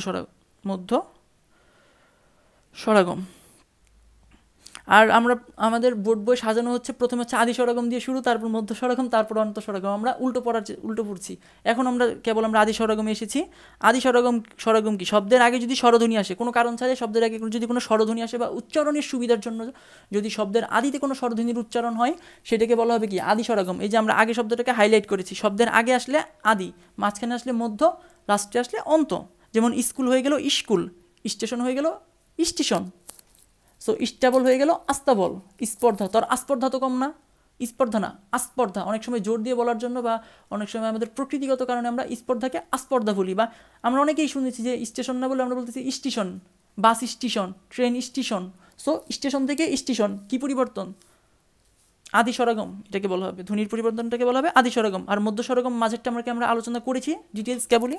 [SPEAKER 1] স্বরাগম। আর আমরা আমাদের বোর্ড বই সাজানো হচ্ছে, প্রথমে হচ্ছে আদি স্বরাগম দিয়ে শুরু, তারপর মধ্য স্বরাগম, তারপর অন্ত স্বরাগম। আমরা উল্টো পড়ছি। এখন আমরা আদি স্বরাগমে এসেছি। আদি স্বরাগম কি, শব্দের আগে যদি স্বরধ্বনি আসে, কোনো কারণ ছাড়াই শব্দের আগে যদি কোনো স্বরধ্বনি আসে, বা উচ্চারণের সুবিধার জন্য যদি শব্দের আদিতে কোনো স্বরধ্বনির উচ্চারণ হয়, সেটাকে বলা হবে কি আদি স্বরাগম। এই যে আমরা আগে শব্দটাকে হাইলাইট করেছি, শব্দের আগে আসলে আদি, মাঝখানে আসলে মধ্য, লাস্টে আসলে অন্ত। যেমন স্কুল হয়ে গেল স্কুল, স্টেশন হয়ে গেল স্টেশন। সো স্টেবল হয়ে গেল আস্তাবল। স্পর্ধা, তোর আস্পর্ধা তো কম না, স্পর্ধা না আস্পর্ধা। অনেক সময় জোর দিয়ে বলার জন্য বা অনেক সময় আমাদের প্রকৃতিগত কারণে আমরা স্পর্ধাকে আস্পর্ধা বলি, বা আমরা অনেকেই শুনেছি যে স্টেশন না বলে আমরা বলতেছি station, bus station, train station. So station থেকে স্টেশন, কি পরিবর্তন, আদি স্বরাগম এটাকে বলা হবে, ধ্বনির পরিবর্তনটাকে বলা হবে আদি স্বরাগম। আর মধ্য স্বরাগম মাঝেরটা আমরা আলোচনা করেছি ডিটেলস কেবলই।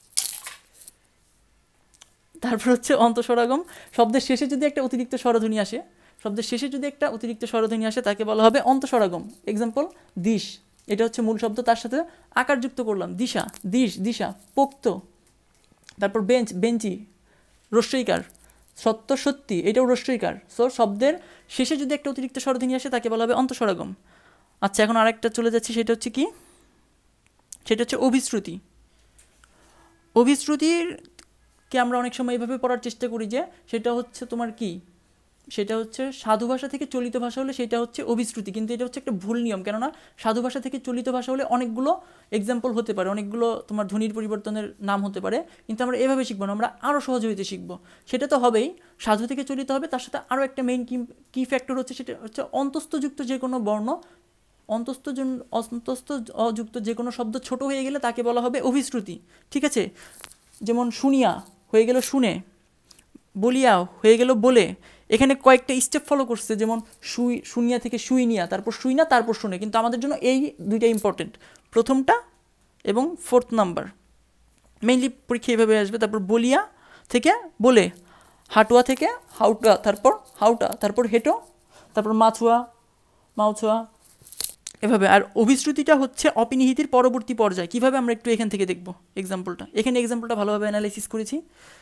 [SPEAKER 1] তারপর হচ্ছে অন্তঃস্বরাগম। শব্দের শেষে যদি একটা অতিরিক্ত স্বরধ্বনি আসে, তাকে বলা হবে অন্তঃস্বরাগম। এক্সাম্পল দিশ, এটা হচ্ছে মূল শব্দ, তার সাথে আকার যুক্ত করলাম, দিশা, দিশা, পোক্ত। তারপর বেঞ্চ, বেঞ্চি, রস্যইকার। সত্য, সত্যি, এটাও রস্যইকার। সো শব্দের শেষে যদি একটা অতিরিক্ত স্বরধ্বনি আসে, তাকে বলা হবে অন্তঃস্বরাগম। আচ্ছা, এখন আরেকটা চলে যাচ্ছি, সেটা হচ্ছে কি সেটা হচ্ছে অভিশ্রুতি। অভিশ্রুতিরকে আমরা অনেক সময় এইভাবে পড়ার চেষ্টা করি যে সেটা হচ্ছে তোমার কি, সেটা হচ্ছে সাধু ভাষা থেকে চলিত ভাষা হলে সেটা হচ্ছে অভিশ্রুতি, কিন্তু এটা হচ্ছে একটা ভুল নিয়ম। কেননা সাধু ভাষা থেকে চলিত ভাষা হলে অনেকগুলো এক্সাম্পল হতে পারে, অনেকগুলো তোমার ধ্বনির পরিবর্তনের নাম হতে পারে, কিন্তু আমরা এভাবে শিখবো না, আমরা আরও সহজ হইতে শিখবো। সেটা তো হবেই, সাধু থেকে চলিত হবে, তার সাথে আরও একটা মেইন কি ফ্যাক্টর হচ্ছে, সেটা হচ্ছে অন্তস্থযুক্ত যে কোনো বর্ণ, অন্তস্থ অযুক্ত যে কোনো শব্দ ছোট হয়ে গেলে তাকে বলা হবে অভিশ্রুতি। ঠিক আছে, যেমন শুনিয়া হয়ে গেল শুনে, বলিয়া হয়ে গেল বলে। এখানে কয়েকটা স্টেপ ফলো করছে, যেমন শুনিয়া থেকে শুইনিয়া, তারপর শুইনা, তারপর শুনে, কিন্তু আমাদের জন্য এই দুইটা ইম্পর্টেন্ট, প্রথমটা এবং 4th নাম্বার মেইনলি পরীক্ষা এভাবে আসবে। তারপর বলিয়া থেকে বলে, হাটুয়া থেকে হাউটা, তারপর হাউটা, তারপর হেঁটো, তারপর মাছুয়া, মাউছুয়া, এভাবে। আর অভিশ্রুতিটা হচ্ছে অপিনিহিতির পরবর্তী পর্যায়ে। কীভাবে আমরা একটু এখান থেকে দেখব এক্সাম্পলটা, এখানে এক্সাম্পলটা ভালোভাবে অ্যানালাইসিস করেছি।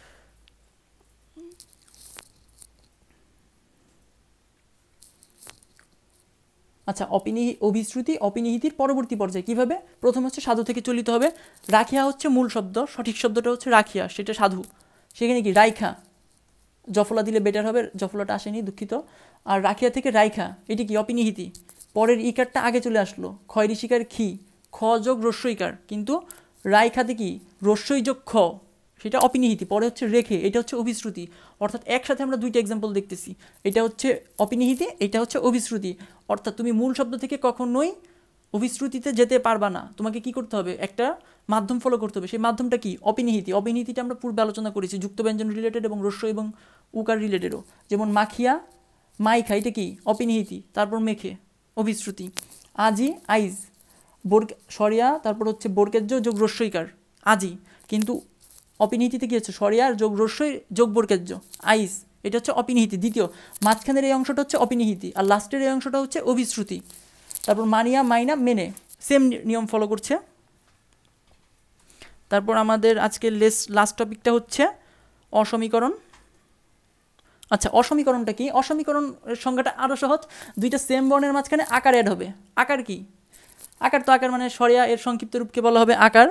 [SPEAKER 1] আচ্ছা, অভিশ্রুতি অপিনিহিতির পরবর্তী পর্যায়ে কীভাবে? প্রথম হচ্ছে সাধু থেকে চলিত হবে। রাখিয়া হচ্ছে মূল শব্দ, সঠিক শব্দটা হচ্ছে রাখিয়া, সেটা সাধু। সেখানে কি রাইখা, জফলা দিলে বেটার হবে, জফলাটা আসেনি, দুঃখিত। আর রাখিয়া থেকে রাইখা, এটি কি অপিনিহিতি। পরের ইকারটা আগে চলে আসলো, ক্ষয় ঋষিকার খি, খ যোগ রস্যইকার, কিন্তু রাইখাতে কি রস্যই যোগ খ, সেটা অপিনিহিতি। পরে হচ্ছে রেখে, এটা হচ্ছে অভিশ্রুতি। অর্থাৎ একসাথে আমরা দুইটা এক্সাম্পল দেখতেছি, এটা হচ্ছে অপিনিহিতি, এটা হচ্ছে অভিশ্রুতি। অর্থাৎ তুমি মূল শব্দ থেকে কখনোই অভিশ্রুতিতে যেতে পারবা না, তোমাকে কি করতে হবে, একটা মাধ্যম ফলো করতে হবে। সেই মাধ্যমটা কি? অপিনিহিতি। অপিনিহিতিটা আমরা পূর্বে আলোচনা করেছি, যুক্ত ব্যঞ্জন রিলেটেড এবং রস্য এবং উকার রিলেটেডও। যেমন মাখিয়া, মাইখা, এটা কি অপিনিহিতি, তারপর মেখে অভিশ্রুতি। আজি, আইজ, সরিয়া, তারপর হচ্ছে বর্কেজ্য যোগ রস্যইকার, আজি, কিন্তু অপিনিহিতিতে কী হচ্ছে, সরিয়ার যোগ রস্যই যোগ বর্কেজ্য, আইস, এটা হচ্ছে অপিনিহিতি দ্বিতীয়। মাঝখানের এই অংশটা হচ্ছে অপিনিহিতি, আর লাস্টের এই অংশটা হচ্ছে অভিশ্রুতি। তারপর মানিয়া, মাইনা, মেনে, সেম নিয়ম ফলো করছে। তারপর আমাদের আজকের লাস্ট টপিকটা হচ্ছে অসমীকরণ। আচ্ছা, অসমীকরণটা কি? অসমীকরণের সংজ্ঞাটা আরও সহজ, দুইটা সেম বর্ণের মাঝখানে আকার অ্যাড হবে। আকার কি? আকার তো আকার মানে সরিয়া, এর সংক্ষিপ্ত রূপকে বলা হবে আকার।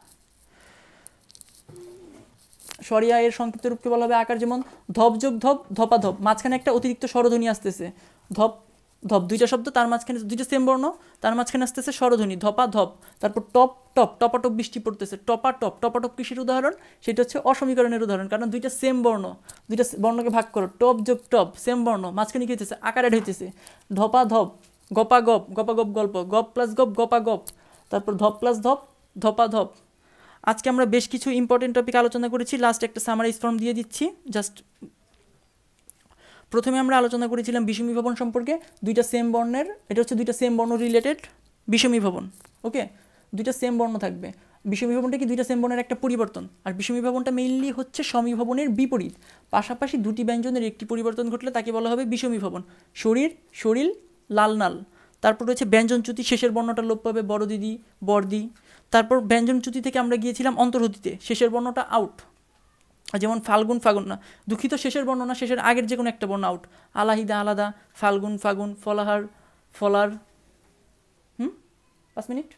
[SPEAKER 1] সরিয়া এর সংক্ষিপ্ত রূপকে বলা হবে আকার। যেমন ধপ যোগ ধপ, ধপা ধপ, মাঝখানে একটা অতিরিক্ত স্বরধ্বনি আসতেছে, ধপ ধপ, দুইটা শব্দ, তার মাঝখানে দুইটা সেম বর্ণ, তার মাঝখানে আসতেছে স্বরধ্বনি, ধপা ধপ। তারপর টপ টপ, টপাটপ বৃষ্টি পড়তেছে, টপা টপ, টপাটপ কিসের উদাহরণ? সেটা হচ্ছে অসমীকরণের উদাহরণ, কারণ দুইটা সেম বর্ণ, দুইটা বর্ণকে ভাগ করো, টপ যোগ টপ, সেম বর্ণ, মাঝখানে কি হইতেছে, আকার অ্যাড হইতেছে। ধপা ধপ, গপা গপ, গপা গপ গল্প, গপ প্লাস গপ, গপা গপ, তারপর ধপ প্লাস ধপ, ধপা ধপ। আজকে আমরা বেশ কিছু ইম্পর্টেন্ট টপিক আলোচনা করেছি, লাস্ট একটা সামারাইজ ফর্ম দিয়ে দিচ্ছি জাস্ট। প্রথমে আমরা আলোচনা করেছিলাম বিষমী ভবন সম্পর্কে, দুইটা সেম বর্ণের, এটা হচ্ছে দুইটা সেম বর্ণ রিলেটেড বিষমী ভবন। ওকে, দুইটা সেম বর্ণ থাকবে। বিষমী ভবনটা কি? দুইটা সেম বর্ণের একটা পরিবর্তন। আর বিষমী ভবনটা মেইনলি হচ্ছে সমীভবনের বিপরীত, পাশাপাশি দুটি ব্যঞ্জনের একটি পরিবর্তন ঘটলে তাকে বলা হবে বিষমী ভবন। শরীর, শরীর, লাল নাল। তারপর রয়েছে ব্যঞ্জনচ্যুতি, শেষের বর্ণটা লোপ পাবে, বড় দিদি, বর্দি। তারপর ব্যঞ্জনচ্যুতি থেকে আমরা গিয়েছিলাম অন্তর্হতিতে, শেষের বর্ণটা আউট, যেমন ফাল্গুন, ফাগুন না, দুঃখিত, শেষের বর্ণ না, শেষের আগের যে কোনো একটা বর্ণ আউট। আলাহিদা, আলাদা, ফাল্গুন, ফাগুন, ফলাহার, ফলার। 5 মিনিট।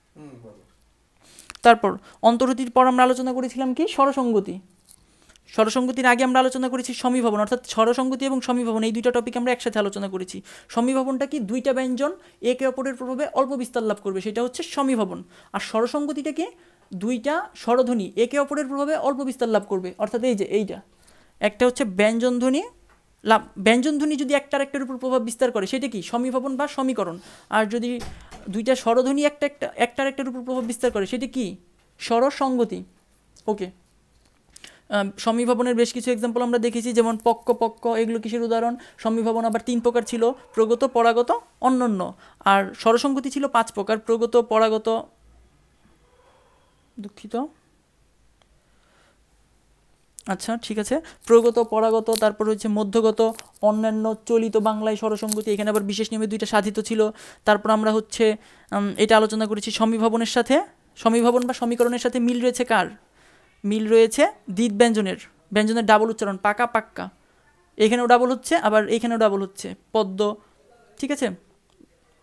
[SPEAKER 1] তারপর অন্তর্হতির পর আমরা আলোচনা করেছিলাম কি? স্বরসঙ্গতি। স্বরসঙ্গতির আগে আমরা আলোচনা করেছি সমীভবন, অর্থাৎ স্বরসঙ্গতি এবং সমীভবন, এই দুইটা টপিক আমরা একসাথে আলোচনা করেছি। সমীভবনটা কি? দুইটা ব্যঞ্জন একে অপরের প্রভাবে অল্প বিস্তার লাভ করবে, সেটা হচ্ছে সমীভবন। আর স্বরসঙ্গতিটা কি? দুইটা স্বরধ্বনি একে অপরের প্রভাবে অল্প বিস্তার লাভ করবে, অর্থাৎ এই যে এইটা একটা হচ্ছে ব্যঞ্জনধ্বনি, ব্যঞ্জনধ্বনি যদি একটার একটার উপর প্রভাব বিস্তার করে সেটা কি? সমীভবন বা সমীকরণ। আর যদি দুইটা স্বরধ্বনি একটার একটার উপর প্রভাব বিস্তার করে সেটা কি? স্বরসঙ্গতি। ওকে, সমীভবনের বেশ কিছু এক্সাম্পল আমরা দেখেছি, যেমন পক্ক, পক্ক, এগুলো কিসের উদাহরণ? সমীভবন আবার 3 প্রকার ছিল, প্রগত, পরাগত, অন্যান্য। আর স্বরসঙ্গতি ছিল 5 প্রকার, প্রগত, পরাগত, দুঃখিত, আচ্ছা ঠিক আছে, প্রগত, পরাগত, তারপর হচ্ছে মধ্যগত, অন্যান্য, চলিত বাংলায় স্বরসঙ্গতি। এখানে আবার বিশেষ নিয়মে দুইটা সাধিত ছিল। তারপর আমরা হচ্ছে এটা আলোচনা করেছি সমীভবনের সাথে, সমীভবন বা সমীকরণের সাথে মিল রয়েছে কার? মিল রয়েছে দ্বিত ব্যঞ্জনের, ব্যঞ্জনের ডাবল উচ্চারণ, পাকা, পাক্কা, এখানেও ডাবল হচ্ছে, আবার এখানেও ডাবল হচ্ছে, পদ্ম। ঠিক আছে,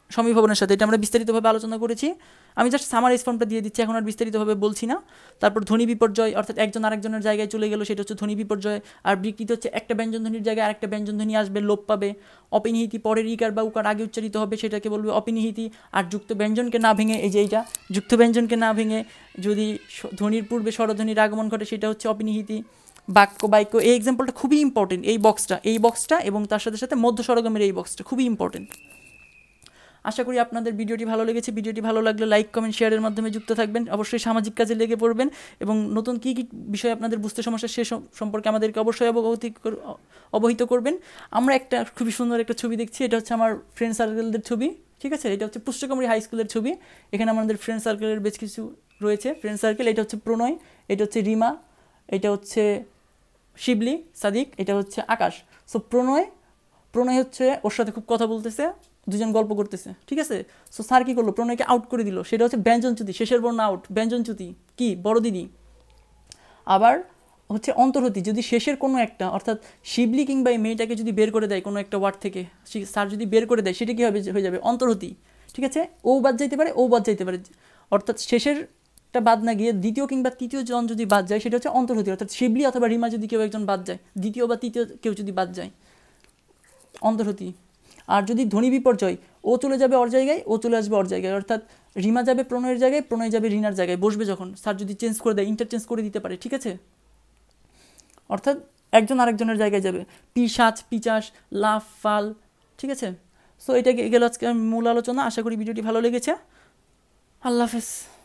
[SPEAKER 1] সমীভবনের সাথে, এটা আমরা বিস্তারিতভাবে আলোচনা করেছি। আমি জাস্ট সামারাইজ ফর্মটা দিয়ে দিচ্ছি, এখন আর বিস্তারিতভাবে বলছি না। তারপর ধ্বনি বিপর্যয়, অর্থাৎ একজন আরেকজনের জায়গায় চলে গেল, সেটা হচ্ছে ধ্বনি বিপর্যয়। আর বিকৃতি হচ্ছে একটা ব্যঞ্জনধ্বনির জায়গায় আরেকটা ব্যঞ্জনধ্বনি আসবে, লোপ পাবে। অপিনিহিতি, পরের ইকার বা উকার আগে উচ্চারিত হবে, সেটাকে বলবে অপিনিহিতি। আর যুক্ত ব্যঞ্জনকে না ভেঙে, এই যে এইটা যুক্ত ব্যঞ্জনকে না ভেঙে যদি ধ্বনির পূর্বে স্বরধ্বনির আগমন ঘটে, সেটা হচ্ছে অপিনিহিতি। বাক্য, এই এক্সাম্পলটা খুবই ইম্পর্টেন্ট, এই বক্সটা এবং তার সাথে সাথে মধ্য স্বরগমের এই বক্সটা খুবই ইম্পর্টেন্ট। আশা করি আপনাদের ভিডিওটি ভালো লেগেছে। ভিডিওটি ভালো লাগলে লাইক, কমেন্ট, শেয়ারের মাধ্যমে যুক্ত থাকবেন। অবশ্যই সামাজিক কাজে লেগে পড়বেন এবং নতুন কী কী বিষয় আপনাদের বুঝতে সমস্যা সে সম্পর্কে আমাদেরকে অবশ্যই অবহিত করবেন। আমরা একটা খুবই সুন্দর একটা ছবি দেখছি, এটা হচ্ছে আমার ফ্রেন্ড সার্কেলদের ছবি, ঠিক আছে। এটা হচ্ছে পুষ্যকুমারী হাই স্কুলের ছবি। এখানে আমাদের ফ্রেন্ড সার্কেলের বেশ কিছু রয়েছে ফ্রেন্ড সার্কেল। এটা হচ্ছে প্রণয়, এটা হচ্ছে রিমা, এটা হচ্ছে শিবলি, সাদিক, এটা হচ্ছে আকাশ। সো প্রণয় হচ্ছে ওর সাথে খুব কথা বলতেছে, দুজন গল্প করতেছে, ঠিক আছে। সো স্যার কী করলো, প্রণয়কে আউট করে দিল। সেটা হচ্ছে ব্যঞ্জনচ্যুতি, শেষের বর্ণ আউট, ব্যঞ্জনচ্যুতি কি বড় দিদি। আবার হচ্ছে অন্তর্হতি, যদি শেষের কোনো একটা, অর্থাৎ শিবলি কিংবা এই মেয়েটাকে যদি বের করে দেয় কোনো একটা ওয়ার্ড থেকে, স্যার যদি বের করে দেয়, সেটা কী হবে, হয়ে যাবে অন্তর্হতি, ঠিক আছে। ও বাদ যাইতে পারে, ও বাদ যাইতে পারে, অর্থাৎ শেষেরটা বাদ না গিয়ে দ্বিতীয় কিংবা তৃতীয় জন যদি বাদ যায়, সেটা হচ্ছে অন্তর্হতি। অর্থাৎ শিবলি অথবা রিমা যদি কেউ একজন বাদ যায়, দ্বিতীয় বা তৃতীয় কেউ যদি বাদ যায়, অন্তর্হতি। আর যদি ধ্বনি বিপর্যয়, ও চলে যাবে ওর জায়গায়, ও চলে আসবে ওর জায়গায়, অর্থাৎ রিমা যাবে প্রণয়ের জায়গায়, প্রণয় যাবে রিনার জায়গায় বসবে যখন, স্যার যদি চেঞ্জ করে দেয়, ইন্টারচেঞ্জ করে দিতে পারে, ঠিক আছে। অর্থাৎ একজন আরেকজনের জায়গায় যাবে। পিশাচ, পিচাস, লাফ, ফাল, ঠিক আছে। সো এটা গেল আজকে মূল আলোচনা। আশা করি ভিডিওটি ভালো লেগেছে। আল্লাহ হাফেজ।